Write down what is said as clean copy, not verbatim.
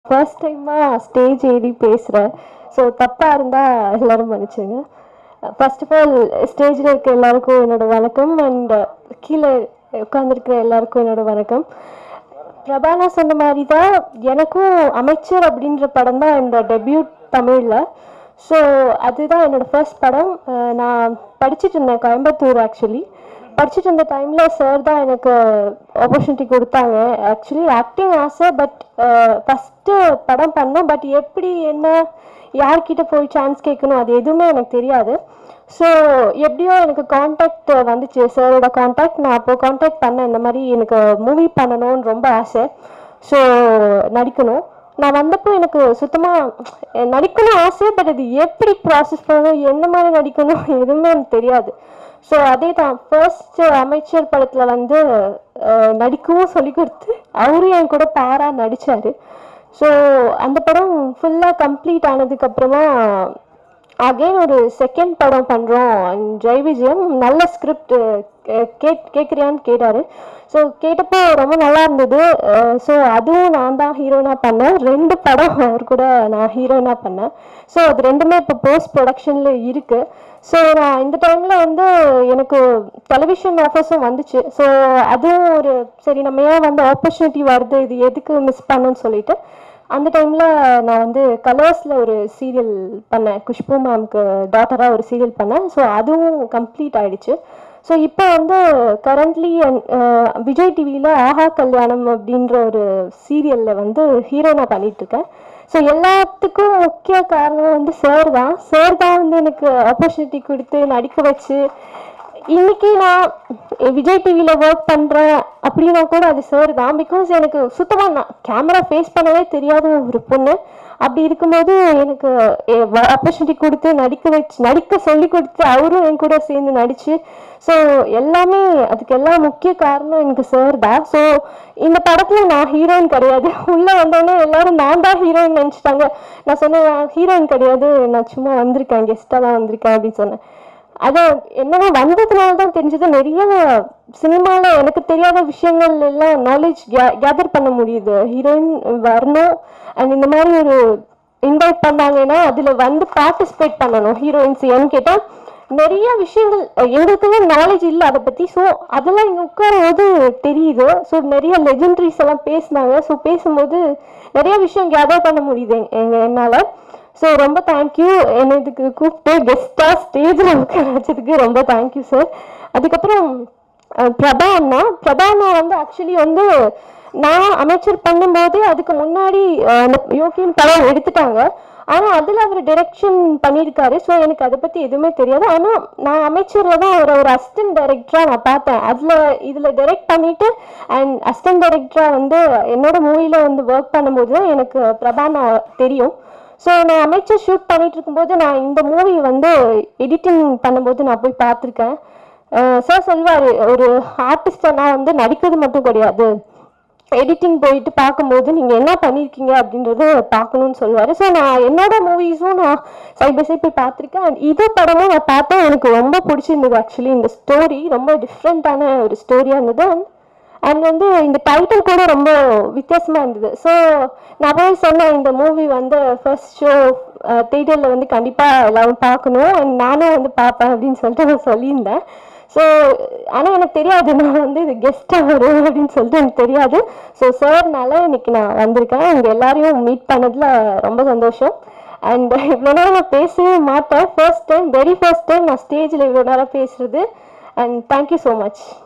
First டைமாக stage ஏறி பேசுகிறேன். ஸோ தப்பாக இருந்தால் எல்லோரும் மன்னிச்சுங்க. ஃபர்ஸ்ட் ஆஃப் ஆல் ஸ்டேஜில் இருக்க எல்லாருக்கும் என்னோடய வணக்கம். அண்ட் கீழே உட்காந்துருக்கிற எல்லாருக்கும் என்னோடய வணக்கம். பிரபானா சொன்ன மாதிரி தான் எனக்கும் அமைச்சர் அப்படின்ற படம் தான் என்னோட டெபியூட் தமிழில். ஸோ அதுதான் என்னோடய ஃபர்ஸ்ட் படம். நான் படிச்சுட்டு இருந்தேன் கோயம்புத்தூர். ஆக்சுவலி படிச்சுட்டு இருந்த டைமில் சார் தான் எனக்கு ஆப்பர்ச்சுனிட்டி கொடுத்தாங்க. ஆக்சுவலி ஆக்டிங் ஆசை, பட் ஃபஸ்ட்டு படம் பண்ணேன். பட் எப்படி என்ன யார்கிட்ட போய் சான்ஸ் கேட்கணும் அது எதுவுமே எனக்கு தெரியாது. ஸோ எப்படியோ எனக்கு காண்டாக்ட் வந்துச்சு, சாரோட காண்டாக்ட். நான் அப்போது காண்டாக்ட் பண்ணேன், இந்த மாதிரி எனக்கு மூவி பண்ணணும்னு ரொம்ப ஆசை, ஸோ நடிக்கணும். நான் வந்தப்போ எனக்கு சுத்தமாக நடிக்கணும் ஆசை, பட் அது எப்படி ப்ராசஸ் பண்ணணும், எந்த மாதிரி நடிக்கணும் எதுவுமே எனக்கு தெரியாது. ஸோ அதே தான் ஃபர்ஸ்ட் அமைச்சர் படத்தில் வந்து நடிக்கவும் சொல்லி கொடுத்து அவரும் என் கூட பேராக நடித்தார். ஸோ அந்த படம் ஃபுல்லாக கம்ப்ளீட் ஆனதுக்கப்புறமா அகெயின் ஒரு செகண்ட் படம் பண்ணுறோம். ஜெய் விஜயம் நல்ல ஸ்கிரிப்ட் கேட்குறியான்னு கேட்டார். ஸோ கேட்டப்போ ரொம்ப நல்லா இருந்தது. ஸோ அதுவும் நான் தான் ஹீரோயினாக பண்ணேன். 2 படம் அவர் கூட நான் ஹீரோயினாக பண்ணேன். ஸோ அது ரெண்டுமே இப்போ போஸ்ட் ப்ரொடக்ஷனில் இருக்குது. ஸோ நான் இந்த டைமில் வந்து எனக்கு டெலிவிஷன் ஆஃபர்ஸும் வந்துச்சு. ஸோ அதுவும் ஒரு சரி நம்ம ஏன் வந்து ஆப்பர்ச்சுனிட்டி வருது, இது எதுக்கு மிஸ் பண்ணணும்னு சொல்லிட்டு அந்த டைமில் நான் வந்து கலர்ஸில் ஒரு சீரியல் பண்ணேன். குஷ்பு மேம்க்கு டாட்டராக ஒரு சீரியல் பண்ணேன். ஸோ அதுவும் கம்ப்ளீட் ஆகிடுச்சு. ஸோ இப்போ வந்து கரண்ட்லி விஜய் டிவியில் ஆஹா கல்யாணம் அப்படின்ற ஒரு சீரியலில் வந்து ஹீரோயினாக பண்ணிகிட்ருக்கேன். ஸோ எல்லாத்துக்கும் முக்கிய காரணம் வந்து சார் தான் வந்து எனக்கு ஆப்பர்ச்சுனிட்டி கொடுத்து நடிக்க வச்சு இன்னைக்கு நான் விஜய் டிவியில் ஒர்க் பண்ணுறேன் அப்படின்னா கூட அது சார் தான். பிகாஸ் எனக்கு சுத்தமாக நான் கேமரா ஃபேஸ் பண்ணவே தெரியாத ஒரு பொண்ணு. அப்படி இருக்கும்போது எனக்கு ஆப்பர்ச்சுனிட்டி கொடுத்து நடிக்க சொல்லி கொடுத்து அவரும் என் கூட சேர்ந்து நடிச்சு. ஸோ எல்லாமே அதுக்கெல்லாம் முக்கிய காரணம் எனக்கு சார் தான். ஸோ இந்த படத்தில் நான் ஹீரோயின் கிடையாது. உள்ளே வந்தோடனே எல்லாரும் நான் தான் ஹீரோயின் நினச்சிட்டாங்க. நான் சொன்னேன் ஹீரோயின் கிடையாது, நான் சும்மா வந்திருக்கேன், கெஸ்ட்டாக தான் வந்திருக்கேன் அப்படின்னு சொன்னேன். அது என்னன்னா வந்ததுனால தான் தெரிஞ்சது, நிறைய சினிமாவில் எனக்கு தெரியாத விஷயங்கள் எல்லாம் நாலேஜ் கேதர் பண்ண முடியுது. ஹீரோயின் வரணும் அண்ட் இந்த மாதிரி ஒரு இன்வைட் பண்ணாங்கன்னா அதில் வந்து பார்ட்டிசிபேட் பண்ணணும் ஹீரோயின்ஸ். ஏன்னு கேட்டால் நிறைய விஷயங்கள் எங்களுக்குமே நாலேஜ் இல்லை அதை பற்றி. ஸோ அதெல்லாம் இங்கே உட்காரும்போது தெரியுது. ஸோ நிறைய லெஜெண்டரிஸ் எல்லாம் பேசினாங்க. ஸோ பேசும்போது நிறைய விஷயம் கேதர் பண்ண முடியுது என்னால். ஸோ ரொம்ப தேங்க்யூ, என்னை இதுக்கு கூப்பிட்டு கெஸ்ட்டாக ஸ்டேஜில் உட்கார வச்சதுக்கு ரொம்ப தேங்க்யூ சார். அதுக்கப்புறம் பிரபா அண்ணா வந்து ஆக்சுவலி வந்து நான் அமைச்சர் பண்ணும்போது அதுக்கு முன்னாடி அந்த யோகியின் படம் எடுத்துட்டாங்க. ஆனால் அதில் அவர் டைரக்ஷன் பண்ணியிருக்காரு. ஸோ எனக்கு அதை பற்றி எதுவுமே தெரியாது. ஆனால் நான் அமைச்சரில் தான் ஒரு அசிஸ்டன்ட் டைரக்டராக நான் பார்த்தேன். இதில் டைரக்ட் பண்ணிவிட்டு அண்ட் அசிஸ்டன்ட் டைரக்டராக வந்து என்னோட மூவியில் வந்து ஒர்க் பண்ணும்போது தான் எனக்கு பிரபானா தெரியும். ஸோ நான் அமைச்சர் ஷூட் பண்ணிட்டு இருக்கும்போது நான் இந்த மூவி வந்து எடிட்டிங் பண்ணும்போது நான் போய் பார்த்துருக்கேன். சார் சொல்வார், ஒரு ஆர்டிஸ்டனா வந்து நடிக்கிறது மட்டும் கிடையாது, எடிட்டிங் போயிட்டு பார்க்கும்போது நீங்கள் என்ன பண்ணியிருக்கீங்க அப்படின்றத பார்க்கணுன்னு சொல்லுவார். ஸோ நான் என்னோட மூவிஸும் நான் சைட் பை சைட் போய் பார்த்துருக்கேன். அண்ட் இது படமும் நான் பார்த்தேன், எனக்கு ரொம்ப பிடிச்சிருந்தது. ஆக்சுவலி இந்த ஸ்டோரி ரொம்ப டிஃப்ரெண்ட்டான ஒரு ஸ்டோரியாக இருந்தது. அண்ட் வந்து இந்த டைட்டில் கூட ரொம்ப வித்தியாசமாக இருந்தது. ஸோ நான் போய் சொன்னேன், இந்த மூவி வந்து ஃபர்ஸ்ட் ஷோ தியேட்டரில் வந்து கண்டிப்பாக எல்லாரும் பார்க்கணும் அண்ட் நானும் வந்து பார்ப்பேன் அப்படின்னு சொல்லிட்டு நான் சொல்லியிருந்தேன். ஸோ ஆனால் எனக்கு தெரியாது நான் வந்து இது கெஸ்ட்டாக வரும் அப்படின்னு சொல்லிட்டு எனக்கு தெரியாது. ஸோ சார்னால இன்னைக்கு நான் வந்திருக்கேன். இங்கே எல்லாரையும் மீட் பண்ணதில் ரொம்ப சந்தோஷம். அண்ட் இவ்வளோ நேரம் நான் பேசவே மாட்டேன். வெரி ஃபர்ஸ்ட் டைம் நான் ஸ்டேஜில் இவ்வளோ நேரம் பேசுகிறது. And thank you so much.